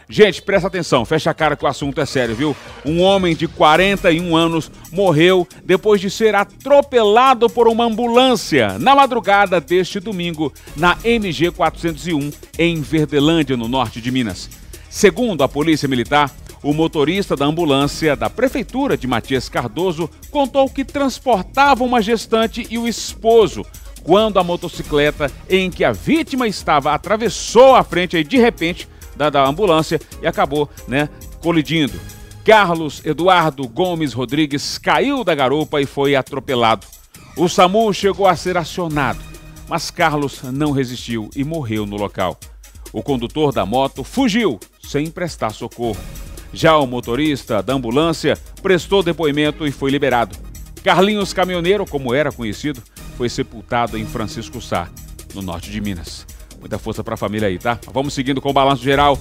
Gente, presta atenção, fecha a cara que o assunto é sério, viu? Um homem de 41 anos morreu depois de ser atropelado por uma ambulância na madrugada deste domingo na MG 401 em Verdelândia, no norte de Minas. Segundo a Polícia Militar, o motorista da ambulância da Prefeitura de Matias Cardoso contou que transportava uma gestante e o esposo quando a motocicleta em que a vítima estava atravessou a frente aí, de repente da ambulância e acabou, colidindo. Carlos Eduardo Gomes Rodrigues caiu da garupa e foi atropelado. O SAMU chegou a ser acionado, mas Carlos não resistiu e morreu no local. O condutor da moto fugiu sem prestar socorro. Já o motorista da ambulância prestou depoimento e foi liberado. Carlinhos Caminhoneiro, como era conhecido, foi sepultado em Francisco Sá, no norte de Minas. Muita força para a família aí, tá? Vamos seguindo com o balanço geral